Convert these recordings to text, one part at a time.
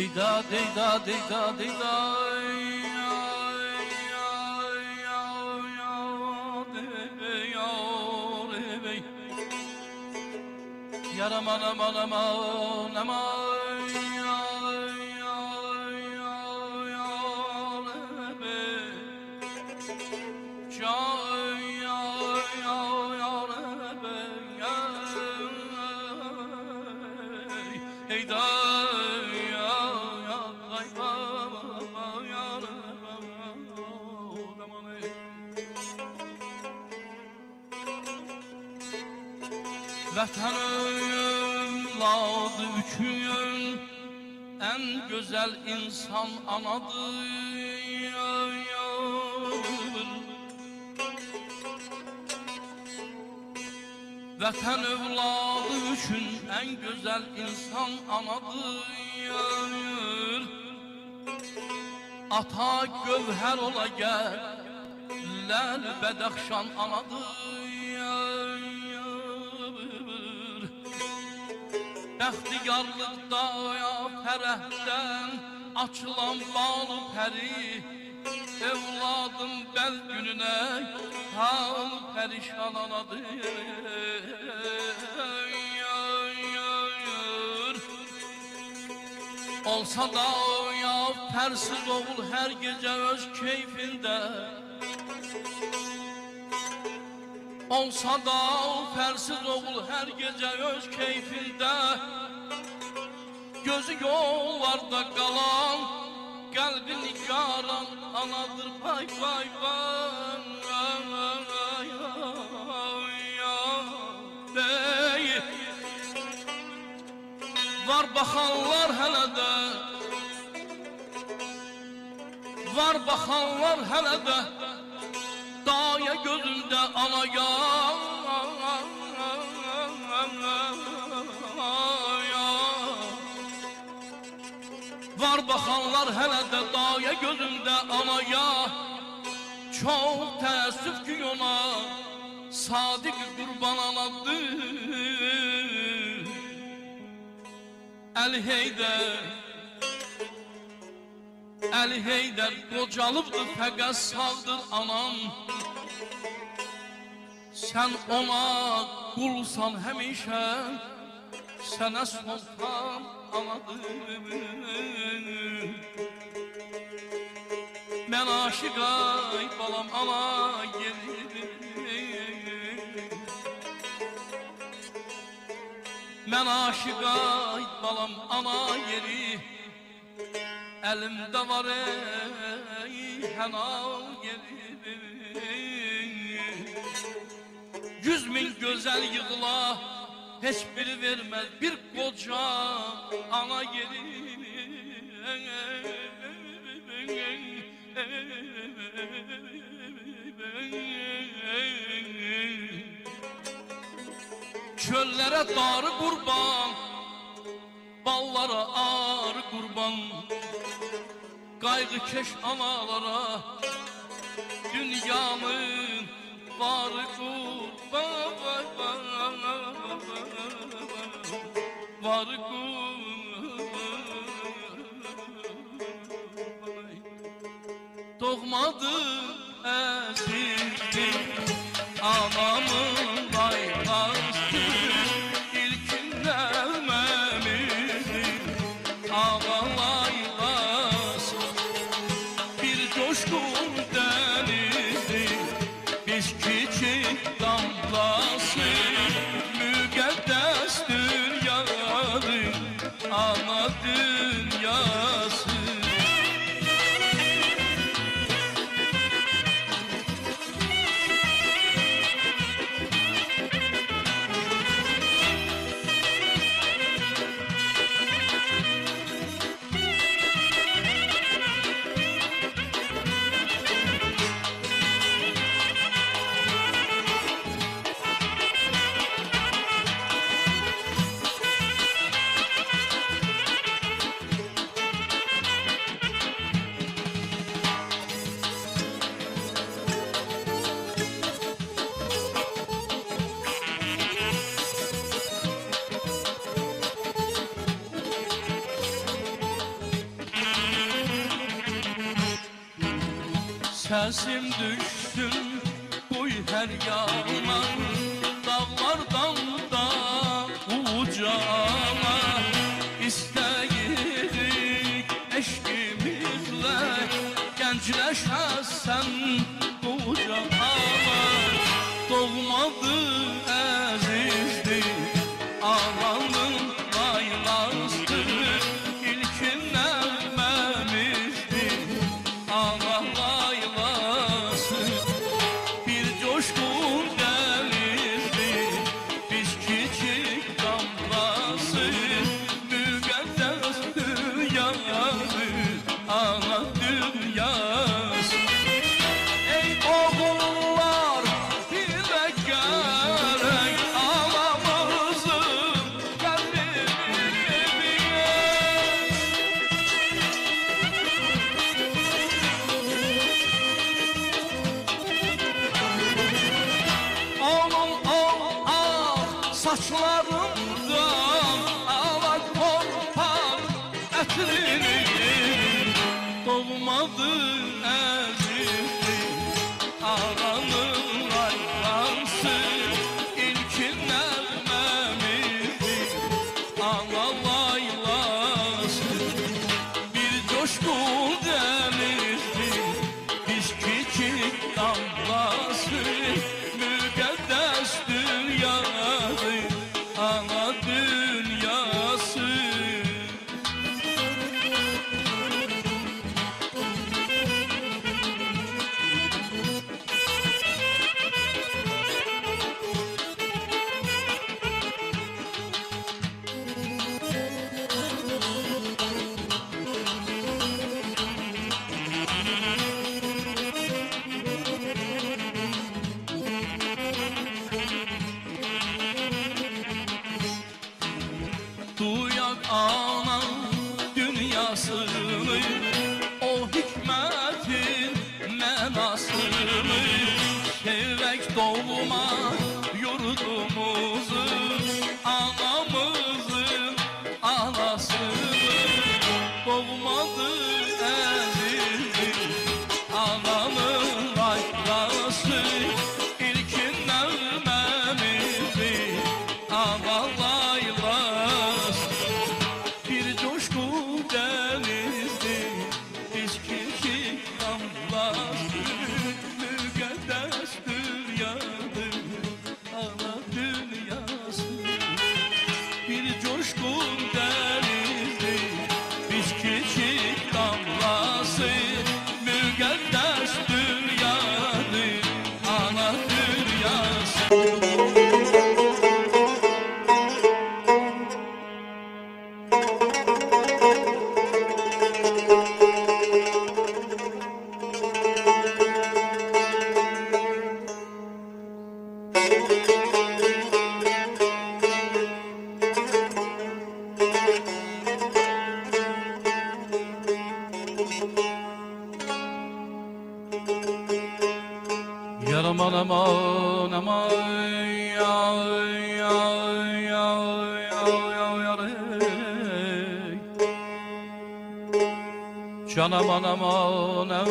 Deyda deyda deyda deyda yaram anam anam anam Vətən övladı üçün en güzel insan anadır. Vətən övladı üçün en güzel insan anadır. Ata gövher ola gel, lal bədəxşan anadır. Bəxtiyarlıqda fərəhdən açılan balı pəri, evladım bəl gününə hal pərişan anadır. Olsa da pərsiz oğul hər gecə öz keyfində, olsa da fərsiz oğul hər gecə öz keyfində, gözü yollarda qalan, qəlbi nigaran anadır. Vay vay vay var baxanlar hələ də, var baxanlar hələ də daya gözümdə anaya. Var baxanlar hələ də daya gözümdə anaya. Çox təəssüf ki ona sadiq qurban anadır. Əli Heydər, Əli Heydər qocalıbdır, fəqət sağdır anam. Sən ona qulsan həmişə, sənə sultan anadır. Mən aşiqay balam ana gelirim, mən aşiqay balam ana yeri. Elimde var henal gelir. 100.000 güzel yığıla hiçbiri vermez bir koca ana gelir. Çöllere darı kurban, ballara ağrı kurban, kaygı keş analara dünyamın varı kurban, varı kurban. Doğmadı ezildi anamın bayrası, ilkinden memizdi ağalaylas. Bir coşkun denizdi biz küçük damlası, müqəddəs dünyadır ana dünyası. Səsim düşsün qoy hər yana, dağlardan da ucana. İstəyirik eşqimizlə gəncləşəsən qucağına. Doğmadır əzizdir ananın laylasıdır, ilkin nəğməmizdir ana laylası. Bir coşkun denizdir biz küçük damlası, müqəddəs dünyadır ana dünyası. Ey oğullar dilə gərək anamızın qəlbini bilir. Onun saçlarından ala torpaq ətrini, doğmadır əzizdir ananın laylansı, ilkin nəğməmizdir ana laylası. Bir coşkun denizdir biz küçük damlası, müqəddəs dünyadır ana dünyası. Duyak ana dünyasını, o hikmətin mənasını, sevək doğma yurdumuzu, anamızın anasını. Doğmadır əzizdir ananın laylası, ilkin nəğməmizdir ana laylası. Bir coşkun denizdir biz küçük damlası, müqəddəs dünyadır ana dünyası. Bir coşkun denizdir biz küçük damlası, müqəddəs dünyadır ana dünyası. Aman aman aman ya ya ya ya ya ya rey. Can aman aman ya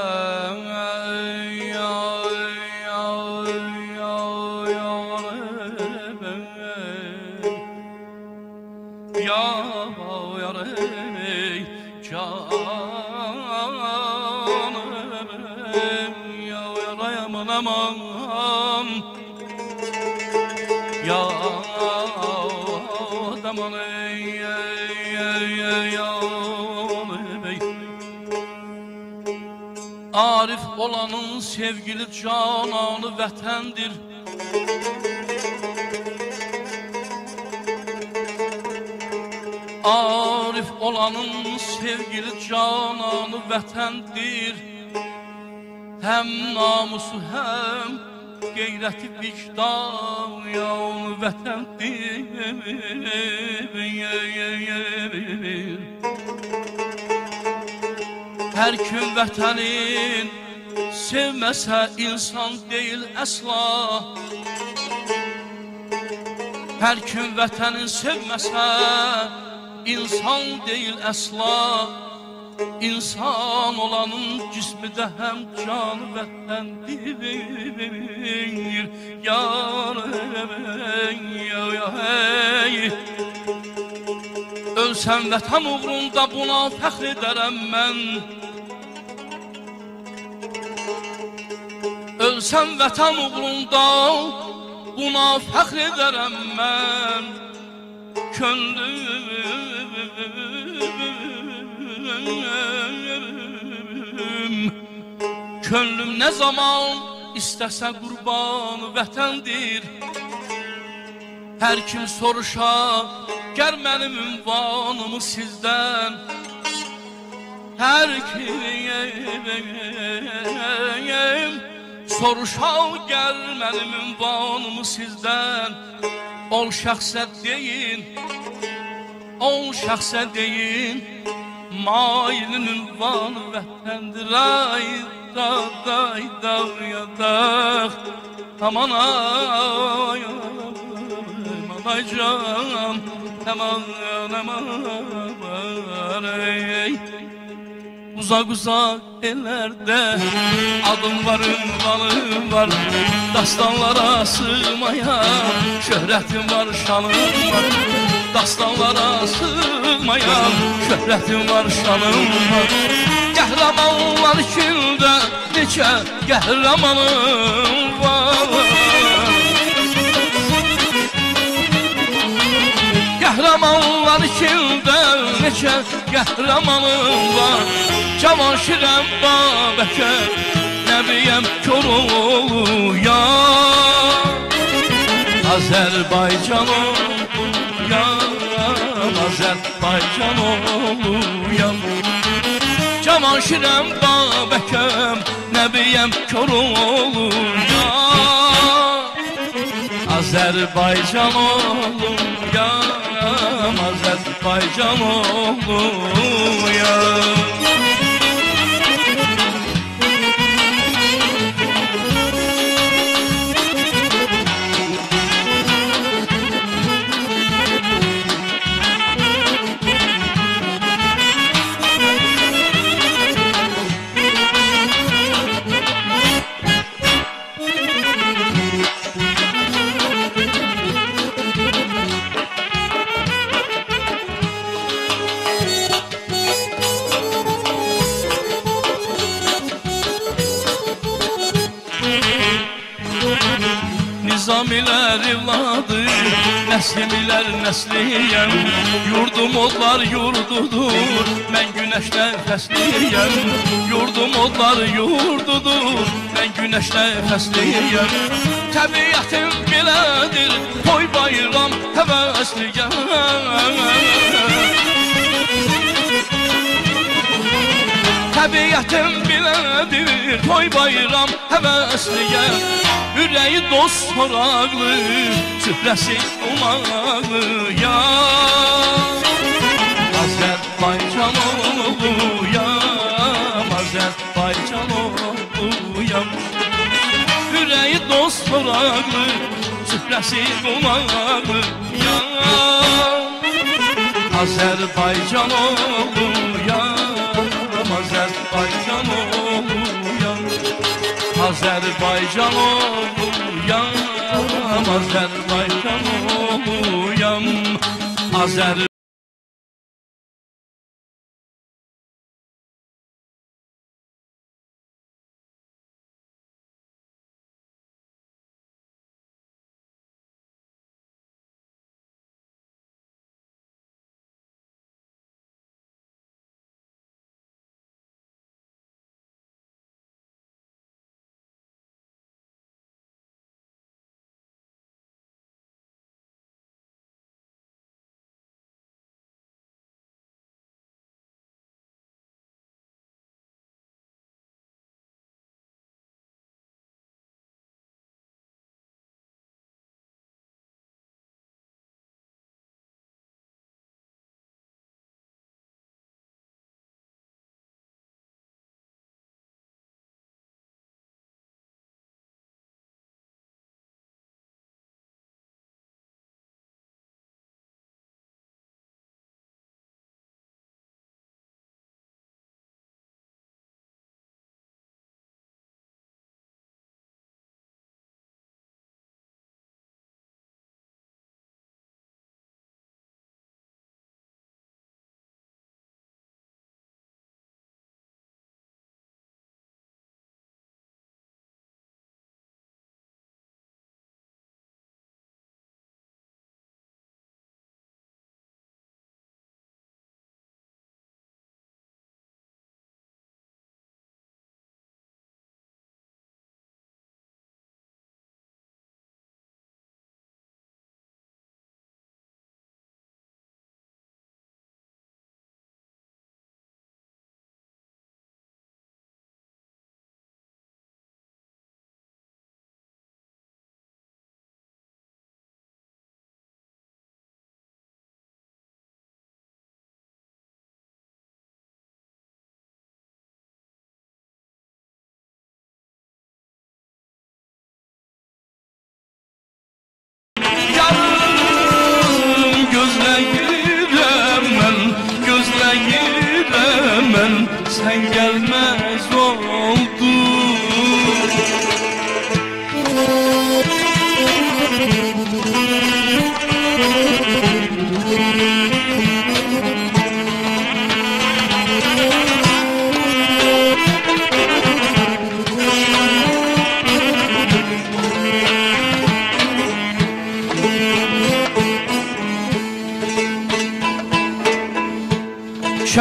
ya ya ya ya rey. Ya ya rey can aman aman ya aman ya Arif olanın sevgili cananı vətəndir. Arif olanın sevgili cananı vətəndir. Hem namusu hem geyreti vicdan yavru vətəndir. Her gün vətənin sevməsə insan değil əsla. Her gün vətənin sevməsə insan değil əsla. İnsan olanın cismi de hem canı vətəndir. Yar ya hey. Ölsəm vətən uğrunda buna fəxr edərəm mən. Ölsəm vətən uğrunda buna fəxr edərəm mən. Könlüm ne zaman istəsə qurbanı vətəndir. Hər kim soruşa gər mənim ünvanımı sizdən. Hər kim soruşa gər mənim ünvanımı sizdən. Ol şəxsə deyin, ol şəxsə deyin, mailin ünvanı vətəndir. Ay da day da ya da aman ay ay can aman aman ay. Uzak uzak ellerde adım var, ünvanım var. Dastanlara sığmayan şöhretim var, şanım var. Dastanlara sığmayan şöhretim var, şanım var. Qəhrəmanlar içində neçə qəhrəmanım var. Qəhrəmanlar içində neçə qəhrəmanım var. Cavanşirəm Babəkər, nəbiyəm Koroğluyam. Azərbaycan oğluyam, Azərbaycan oğluyam. Cavanşirəm Babəkəm, nəbiyəm Koroğluyam. Azərbaycan oğluyam, Azərbaycan oğluyam. Nizamilər evladı, nəslimilər nəsliyəm. Yurdum odlar yurdudur, mən günəşlə fəsliyəm. Yurdum odlar yurdudur, mən günəşlə fəsliyəm. Təbiətim belədir, toy bayram həvəsliyəm. Təbiətim belədir, toy bayram həvəsliyəm. Ürəyi dost soraqlı, süfrəsi umaqlıyam. Azərbaycan oğluyam, Azərbaycan oğluyam. Ürəyi dost soraqlı, süfrəsi umaqlıyam. Azərbaycan oğluyam, Azərbaycan oğluyam. Azərbaycan oğluyam, Azərbaycan oğluyam.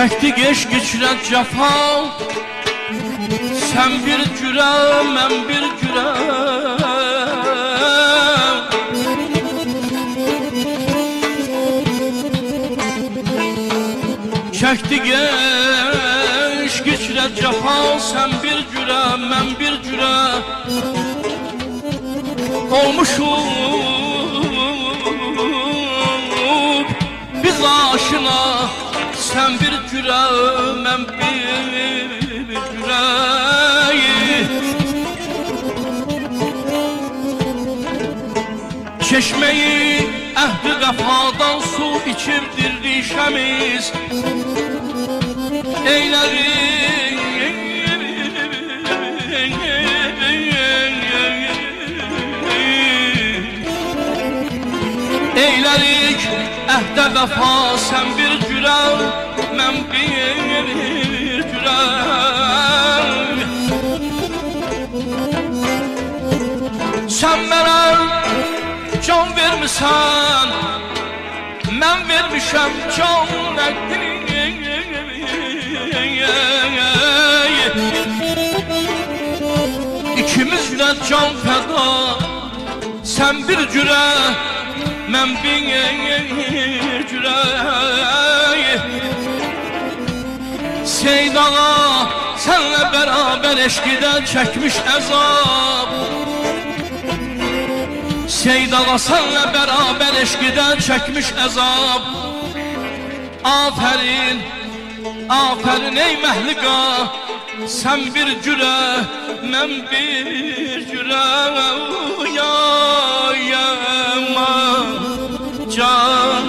Çəkdik eşq içrət cəfa, sən bir cürə, mən bir cürə. Çəkdik eşq içrət cəfa, sən bir cürə, mən bir cürə. Olmuşuq biz aşina, sən bir cürə, mən bir cürə. Çeşmeyi əhd-i vəfadan su içib dirlişəmiz, eylərik əhdə vəfa, sən bir cürə, mən bir cürə. Sən mənə can vermisən, mən vermişəm can. İkimizlə can fəda, sən bir cürə, mən bir cürə. Seyid ağa sənlə bərabər eşqidə çəkmiş əzab, Seyid ağa sənlə bərabər eşqidə çəkmiş əzab. Afərin, afərin ey məhliqa, sən bir cürə, mən bir cürə. Yayama can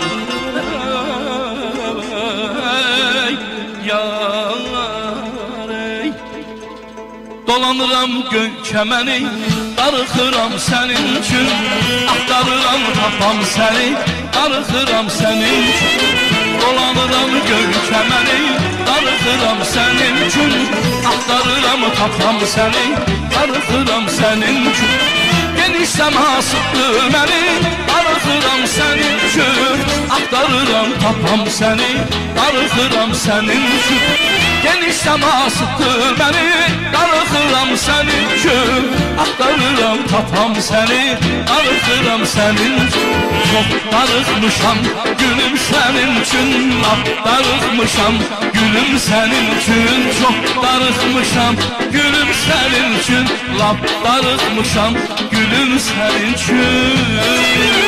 yarey, dolanıram göy kəməni, darıxıram sənin üçün, axtarıram tapam səni, darıxıram sənin üçün. Dolanıram göy kəməni, darıxıram sənin üçün, axtarıram tapam səni, darıxıram sənin üçün. Geniş səma sıxdı məni, darıxıram sənin üçün, axtarıram tapam səni, darıxıram sənin üçün. Geniş səma sıxdı məni, darıxıram sənin üçün, axtarıram tapam səni, darıxıram sənin üçün. Çox darıxmışam gülüm sənin üçün, lap darıxmışam gülüm sənin üçün. Çox darıxmışam gülüm sənin üçün, lap darıxmışam gülüm sənin üçün.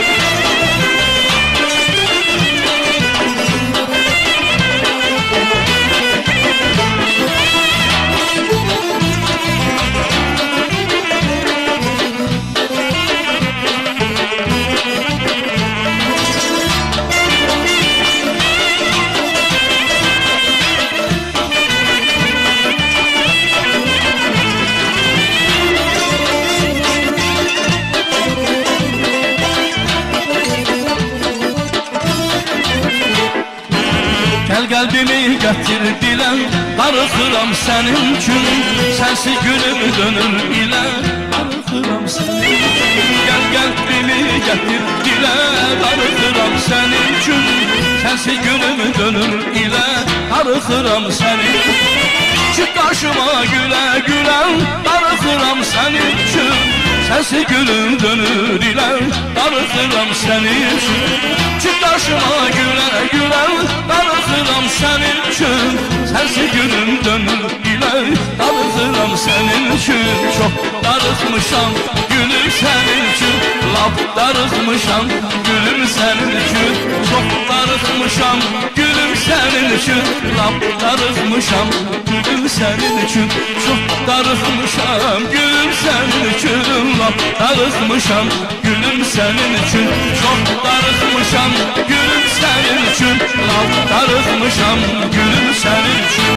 Qəlbimi gətir dilə, darıxıram sənin üçün, sənsiz günüm dönür ilə, darıxıram sənin üçün. Gəl qəlbimi gətir dilə, darıxıram sənin üçün, sənsiz günüm dönür ilə, darıxıram sənin üçün. Çıx qarşıma gülə gülə, darıxıram sənin üçün, sənsiz günüm dönür ilə, darıxıram sənin üçün. Çıx qarşıma gülə gülə, darıxıram sənin üçün, sənsiz günüm dönür ilə, darıxıram sənin üçün. Çox darıxmışam gülüm sənin üçün, lap darıxmışam gülüm sənin üçün. Çox darıxmışam gülüm sənin üçün, lap darıxmışam gülüm sənin üçün. Çox darıxmışam gülüm sənin üçün, lap darıxmışam gülüm sənin üçün. Çox darıxmışam gülüm sənin üçün, lap darıxmışam gülüm sənin üçün.